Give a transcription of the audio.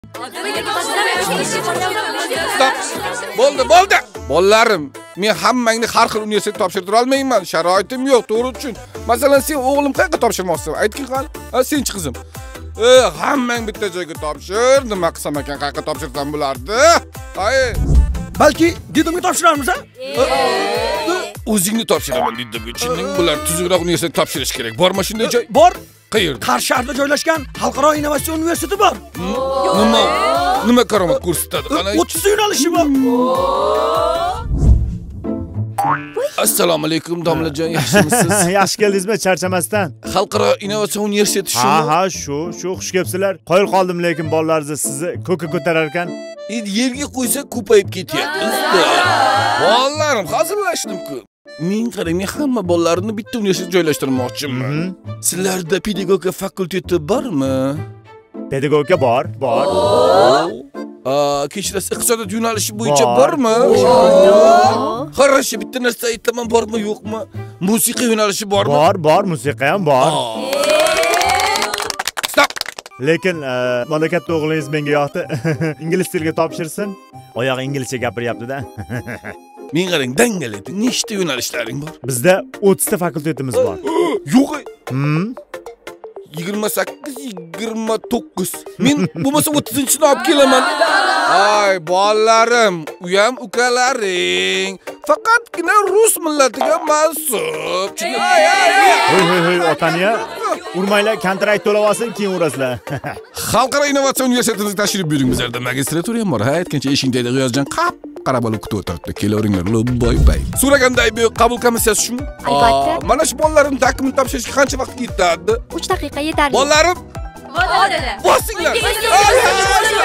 Stop. Bo'ldi. Bolalarim, men hammangni har xil universitet topshirtira olmayman. Sharoitim yo'q, to'g'ri uchun. Masalan, sen o'g'lim qayerga topshirmoqchisan? Aytgin qani? Senchi qizim. Hammang bitta joyga topshir. Nima qilsam ekan, qayerga topshirsam bo'lardi? Balki dedimga topshiramiz, ha? O'zingni topshiraman dedim. Chinning bular tuzukroq universitet topshirish kerak. Bormi shunday joy? Bor. Qayerda? Qarshi shaharda joylashgan Xalqaro innovatsion universiteti bor. Nima karomat ko'rsatadi? Qani 30 yo'nalishi bor. Assalomu alaykum domlajon, yaxshimisiz? Yaxshi keldingizmi, charchamasdan? Xalqaro innovatsion universiteti shumi? Ha, shu xush kelibsizlar. Qoyil qoldim, lekin bolalaringiz sizni ko'kka ko'tarar ekan. Yerga qo'ysa ko'payib ketyapti. Bolalarim hazillashdim-ku. Men qarang, men hamma bolalarimni bitta universitetga joylashtirmoqchiman. Sizlarda pedagogika fakulteti bormi? Pedagogika bor. Kechirasiz, iqtisodiyot yo'nalishi bo'yicha bormi? Хорошо, bitta narsa aytaman, bormi, yo'qmi? Musiqa yo'nalishi bormi? Bor, musiqa ham bor. Stop. Lekin mana katta o'g'lingiz menga yoqdi. Ingliz tiliga topshirsin. Oyog'i inglizcha gapiryapti-da. Men qarang, dangalaydi. Nechta yo'nalishlaring bor? Bizda 30 ta fakultetimiz bor. Yo'q. 28-29. Men bo'lmasa 30-ni olib kelaman. Ay, bolalarim, uyam ukalaring. Faqatgina rus millatiga mansub. Hoy, otaniya. Urmanglar, kontrakt to'lab olsin, keyin urasizlar. Xalqaro innovatsion universitetimizga tashrif buyuring. Bizlarda magistratura ham bor. Aytgancha eshingdagi G'iyosjon qarab olib kutib o'tiribdi. Kelaveringlar, boy. So'raganday bu qabul komissiyasi shumi? Albatta. Mana shu bolalarim dokument topshirishga qancha vaqt ketadi? 3 daqiqa yetarli. Bolalarim, Bo'ladi. bosinglar.